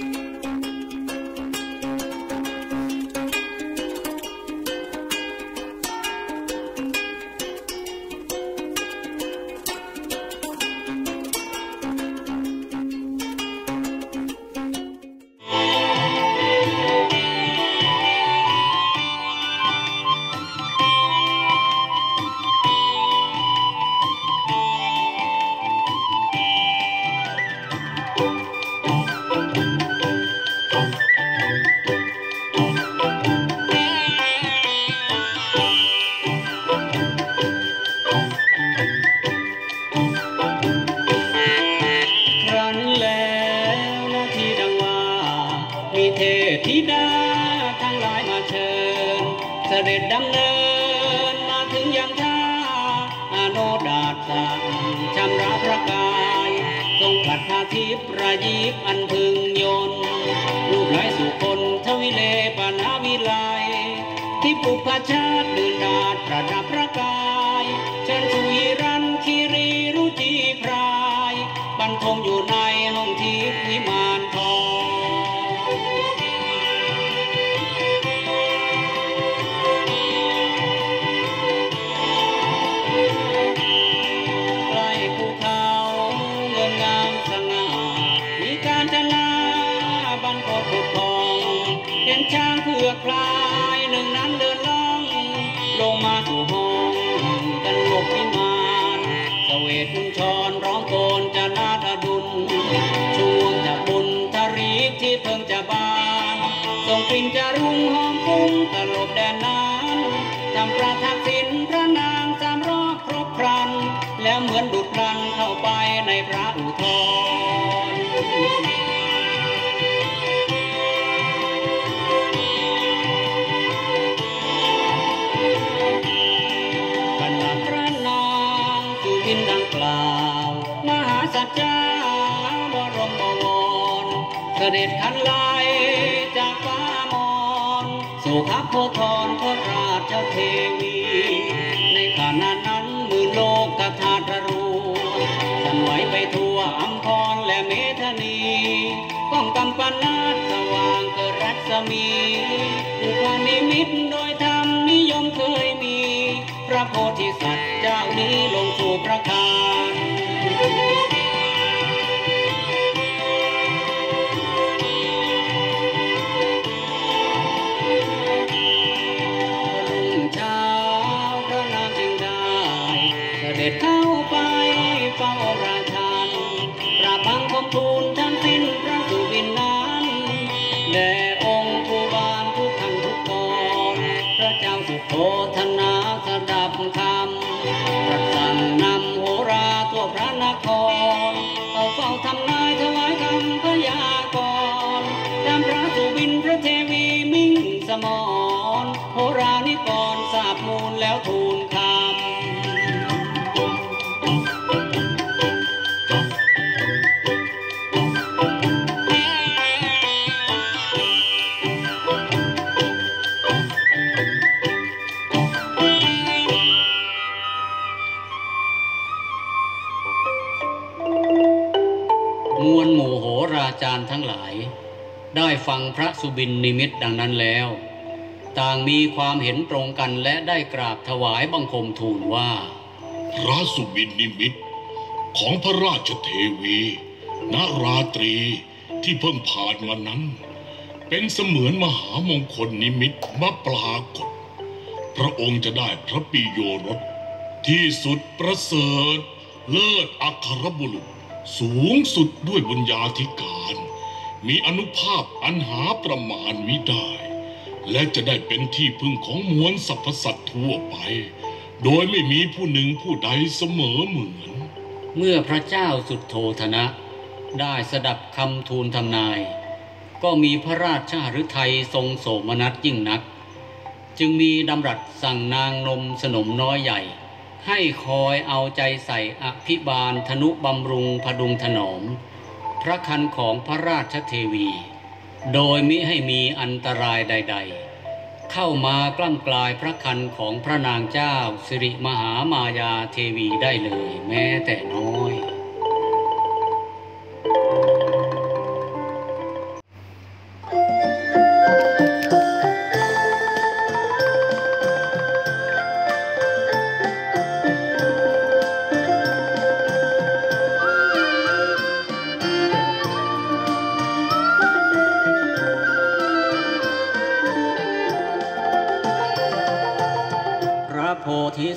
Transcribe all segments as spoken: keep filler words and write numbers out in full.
ได้ฟังพระสุบินนิมิตดังนั้นแล้วต่างมีความเห็นตรงกันและได้กราบถวายบังคมทูลว่าพระสุบินนิมิตของพระราชเทวีณราตรีที่เพิ่งผ่านมานั้นเป็นเสมือนมหามงคลนิมิตมาปรากฏพระองค์จะได้พระปิโยรสที่สุดประเสริฐเลิศอัครบุรุษสูงสุดด้วยบุญญาธิการมีอานุภาพอันหาประมาณมิได้และจะได้เป็นที่พึ่งของมวลสรรพสัตว์ทั่วไปโดยไม่มีผู้หนึ่งผู้ใดเสมอเหมือนเมื่อพระเจ้าสุโธทนะได้สดับคำทูลทำนายก็มีพระราชฤทัยทรงโสมนัสยิ่งนักจึงมีดำรัสสั่งนางนมสนมน้อยใหญ่ให้คอยเอาใจใส่อภิบาลธนุบำรุงพดุงถนอมพระคันของพระราชเทวีโดยมิให้มีอันตรายใดๆเข้ามากล้ำกลายพระคันของพระนางเจ้าสิริมหามายาเทวีได้เลยแม้แต่น้อย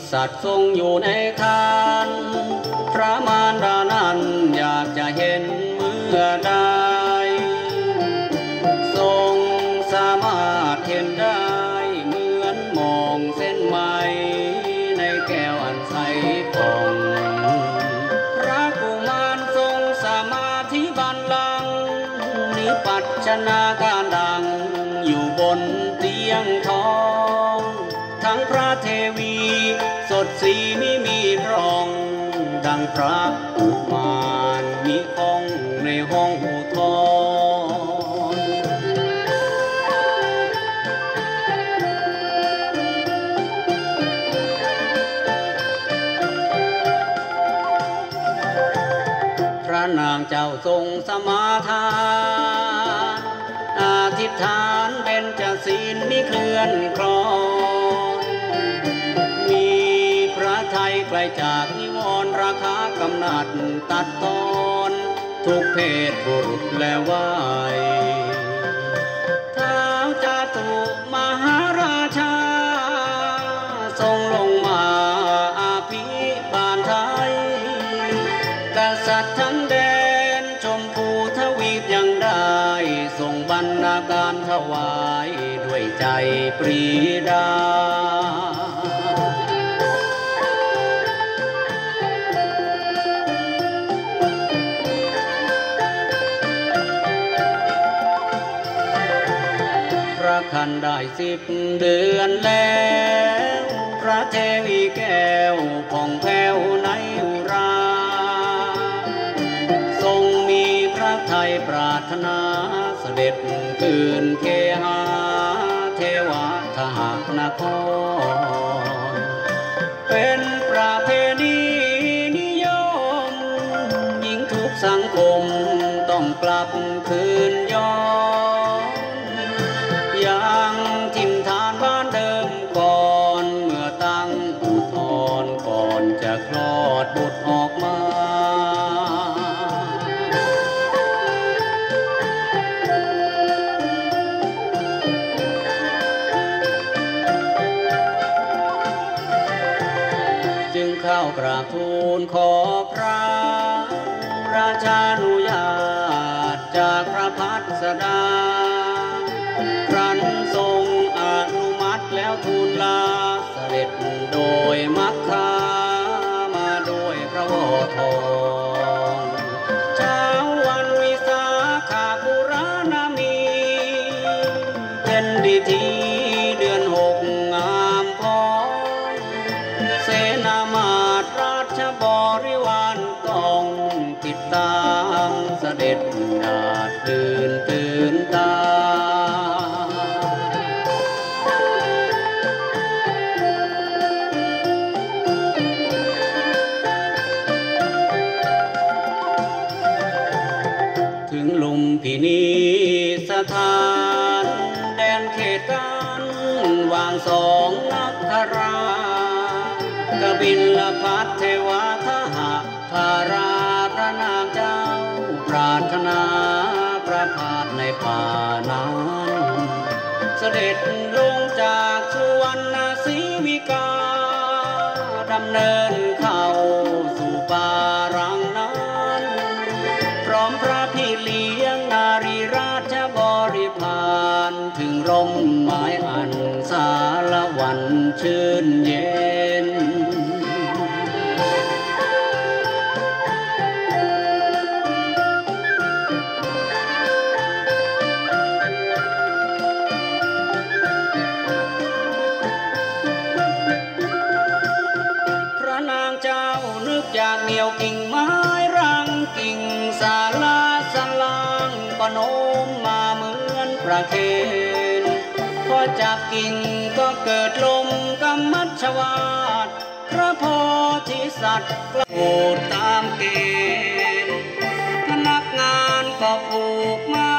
สัตว์ทรงอยู่ในทานพระมารดานั้นอยากจะเห็นเมื่อใดทรงสามารถเห็นได้เหมือนมองเส้นไหมในแก้วอันใสผ่องพระกุมารทรงสมาธิบัลลังก์นิปัจฉนาการดังอยู่บนเตียงทองทั้งพระเทวีสดสีไม่มีพร่องดังพระกุมารมีของในห้องอุทธรพระนางเจ้าทรงสมาทานอธิษฐานเบญจศีลมิเคลื่อนคลอนมีพระทัยไกลจากนิวรณ์ราคากำนัดตัดตอนทุกเพศบุรุษและวัยท้าวจาตุมหาราชาทรงลงมาอาภิบาลไทยกษัตริย์ทั้งแดนชมพูทวีปยังได้ทรงบรรณาการถวายด้วยใจปรีดาพระคันได้สิบเดือนแล้วพระเทวีแก้วผ่องแผ้วในอุราทรงมีพระทัยปรารถนาเสด็จคืนเคหาเทวทหนครเป็นประเพณีนิยมหญิงทุกสังคมต้องกลับคืนย้อนยังถิ่นฐานบ้านเดิมก่อนเมื่อตั้งอุทธรก่อนจะคลอดบุตรออกมาจึงเข้ากราบทูลขอพระราชานุญาตจากพระพัสดาครั้นทรงอนุมัติแล้วทูลลาเสด็จโดยมัคคามาโดยพระวทรเช้าวันวิสาขบูรณามีเป็นดิธีเดือนหกงามพอเสนามาตรราชบริวารต้องติดตามเสด็จดาดตื่นตื่นตาถึงลุมพินีสถานแดนเขตการวางสองนักรากบิลพัทเทวทหธาราพระนางเจ้าปรารถนาประพาสในป่านั้นเสด็จลงจากสุวรรณศรีวิกาดำเนินเข้าสู่ป่ารังนั้นพร้อมพระพี่เลี้ยงนารีราชบริพารถึงร่มไม้อันสารวันชื่นเย็นอยากเหนี่ยวกิ่งไม้รังกิ่งสาลาสลางปนมมาเหมือนประเคนพอจับกิ่งก็เกิดลมกำมัดชวาดพระโพธิสัตว์กระโดดตามเกณฑ์พนักงานก็ผูกไม้